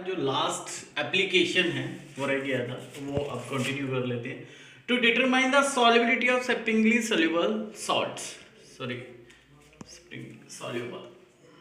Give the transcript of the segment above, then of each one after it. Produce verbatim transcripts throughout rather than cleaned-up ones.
जो last application है वो रह गया था, तो वो अब कंटिन्यू कर लेते हैं। To determine the solubility of sparingly soluble salts, sorry soluble.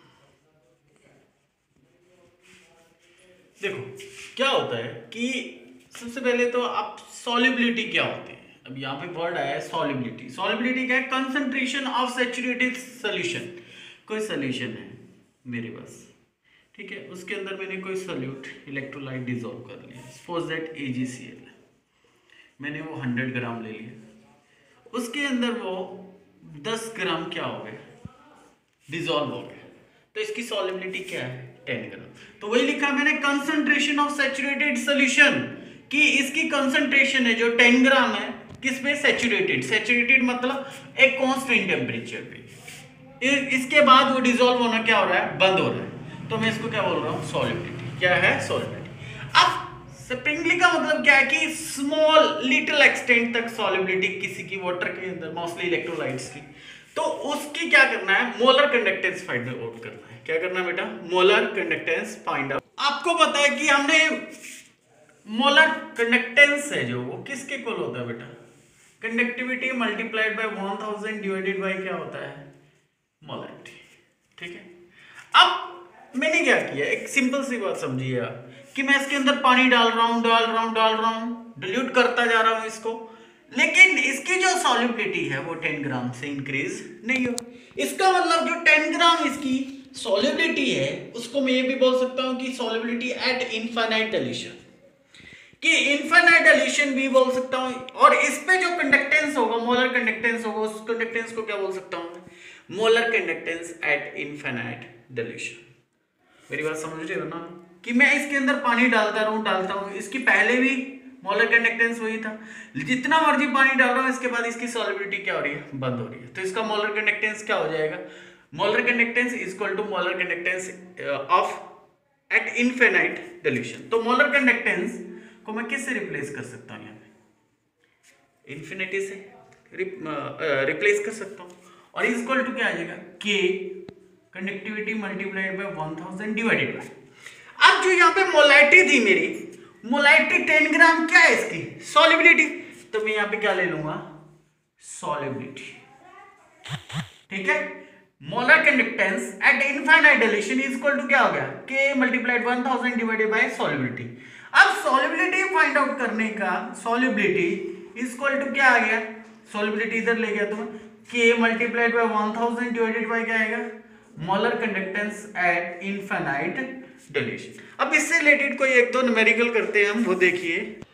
देखो क्या होता है कि सबसे पहले तो आप सॉल्युबिलिटी क्या होते हैं, अब यहाँ पे वर्ड आया है सॉल्युबिलिटी। सॉल्युबिलिटी क्या है? Concentration of saturated solution. कोई सॉल्यूशन है मेरे पास, ठीक है, उसके अंदर मैंने कोई सोल्यूट इलेक्ट्रोलाइट डिसॉल्व कर लिया, suppose that A G C L, मैंने वो हंड्रेड ग्राम ले लिया, उसके अंदर वो दस ग्राम क्या हो गया, डिसॉल्व हो गया, तो इसकी सॉल्युबिलिटी क्या है? Ten gram. तो वही लिखा मैंने कंसंट्रेशन ऑफ सैचुरेटेड सॉल्यूशन, कि इसकी कंसंट्रेशन है जो टेन ग्राम है, किस पे? सैचुरेटेड। सैचुरेटेड मतलब एक कांस्टेंट टेम्परेचर पे, इसके बाद वो डिसॉल्व होना क्या हो रहा है? बंद हो रहा है। तो मैं इसको क्या बोल रहा हूँ? सॉल्युबिलिटी। क्या है? सॉल्युबिलिटी। अब सेपिंगली का मतलब क्या है कि स्मॉल लिटिल एक्सटेंट तक सॉल्युबिलिटी किसी की वाटर के अंदर, मोस्टली इलेक्ट्रोलाइट्स की, तो उसकी क्या करना है? मोलर कंडक्टेंस फाइंड आउट करना है। क्या करना है बेटा? Molar conductance find out. आपको पता है कि हमने मोलर कंडक्टेंस है जो, वो किसके इक्वल होता है बेटा? Conductivity multiplied by one thousand divided by क्या होता है? मोलरिटी। ठीक है। अब मैंने क्या किया, एक सिंपल सी बात समझिए आप, कि मैं इसके अंदर पानी डाल रहा हूं डाल रहा हूं डाल रहा हूं डिल्यूट करता जा रहा हूं इसको, लेकिन इसकी जो सॉल्युबिलिटी है वो टेन ग्राम से इंक्रीज नहीं हो। इसका मतलब जो टेन ग्राम इसकी सॉल्युबिलिटी है, उसको मैं ये भी बोल सकता हूं कि सॉल्युबिलिटी एट इनफाइनाइट डिल्यूशन, कि इनफाइनाइट डिल्यूशन भी बोल सकता हूं। और इस पे जो कंडक्टेंस होगा, मोलर कंडक्टेंस होगा, उस कंडक्टेंस को क्या बोल सकता हूं? Molar conductance at infinite dilution. मेरी बात समझ रहे हो ना, कि मैं इसके अंदर पानी डालता रहूं डालता हूं, इसकी पहले भी मोलर कंडक्टेंस वही था, जितना मर्जी पानी डाल रहा हूं, इसके बाद इसकी सॉल्युबिलिटी क्या हो रही है? बंद हो रही है। तो इसका मोलर कंडक्टेंस क्या हो जाएगा? Molar conductance is equal to molar conductance of at infinite dilution. तो मोलर कंडक्टेंस को मैं किससे रिप्लेस कर सकता हूं? यहाँ पे इन्फिनिटी से रिप्लेस कर सकता हूं, और इज इक्वल टू क्या आ जाएगा? K conductivity multiplied by one thousand divided by. अब जो यहाँ पे मोलाइटी थी मेरी, मोलाइटी टेन ग्राम, क्या है इसकी? सॉल्युबिलिटी। तो मैं यहाँ पे क्या ले लूंगा? सॉल्युबिलिटी। ठीक है। Molar conductance at infinite dilution is equal to क्या हो गया? K multiplied one thousand divided by solubility. अब सॉल्युबिलिटी फाइंड आउट करने का, सॉल्युबिलिटी इज इक्वल टू क्या आ गया? सॉल्युबिलिटी इधर ले गया तो K multiplied by one thousand divided by क्या आएगा? Molar conductance at infinite dilution. अब इससे रिलेटेड कोई एक दो न्यूमेरिकल करते हैं हम, वो देखिए।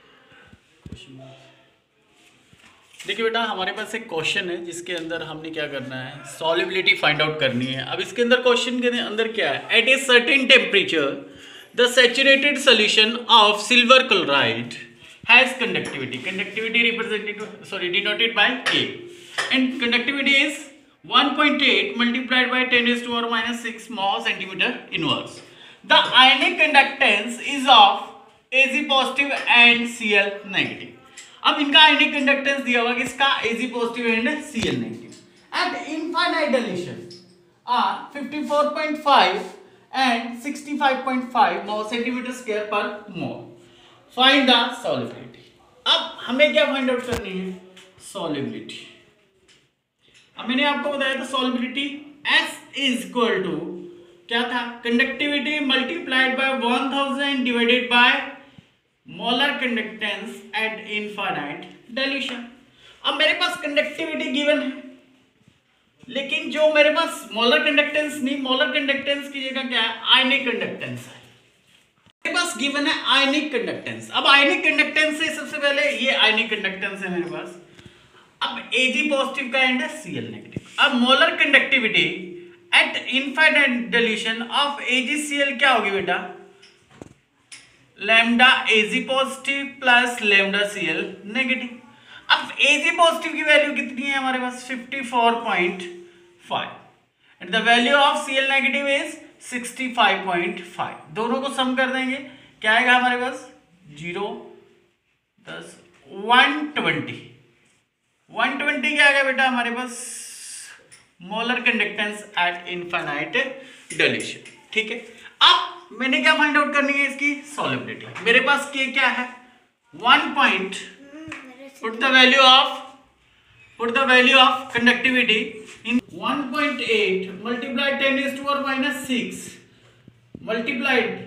देखिए बेटा, हमारे पास एक क्वेश्चन है जिसके अंदर हमने क्या करना है? सॉल्युबिलिटी फाइंड आउट करनी है। अब इसके अंदर क्वेश्चन के अंदर क्या है? At a certain temperature the saturated solution of silver chloride has conductivity, conductivity represented sorry denoted by K, and conductivity is one point eight multiplied by ten raised to power minus six mho centimeter inverse. The ionic conductance is of Ag positive and Cl negative. अब इनका ionic conductance दिया हुआ किसका? Ag positive and Cl negative. At infinite dilution are fifty-four point five and sixty-five point five mho centimeter square per mole. Find the solubility. अब हमें क्या find out करनी है? Solubility. अब मैंने आपको बताया था solubility S is equal to क्या था? Conductivity multiplied by one thousand divided by molar conductance at infinite dilution. अब मेरे पास कंडक्टिविटी गिवन है, लेकिन जो मेरे पास मोलर कंडक्टेंस नहीं, मोलर कंडक्टेंस की जगह क्या है? आयनिक कंडक्टेंस है। मेरे पास गिवन है आयनिक कंडक्टेंस। अब आयनिक कंडक्टेंस से सबसे पहले ये आयनिक कंडक्टेंस है मेरे पास। अब Ag पॉजिटिव का एंड है, Cl नेगेटिव। अब molar conductivity at infinite dilution of AgCl क्या होगी बेटा? Lambda Ag positive plus lambda Cl negative. अब Ag पॉजिटिव की वैल्यू कितनी है हमारे पास? Fifty four point five and the value of Cl negative is sixty five point five. दोनों को सम कर देंगे, क्या आएगा हमारे पास? जीरो दस वन ट्वेंटी वन ट्वेंटी क्या आ गया बेटा हमारे पास? Molar conductance at infinite dilution. ठीक है। अब मैंने क्या फाइंड आउट करनी है? इसकी सॉल्युबिलिटी। मेरे पास के क्या है, one point, put the value of put the value of conductivity in one point eight multiplied ten is to power minus six multiplied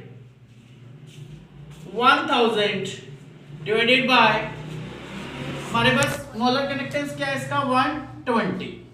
one thousand divided by, हमारे पास मोलर कंडक्टेंस क्या है इसका, वन ट्वेंटी।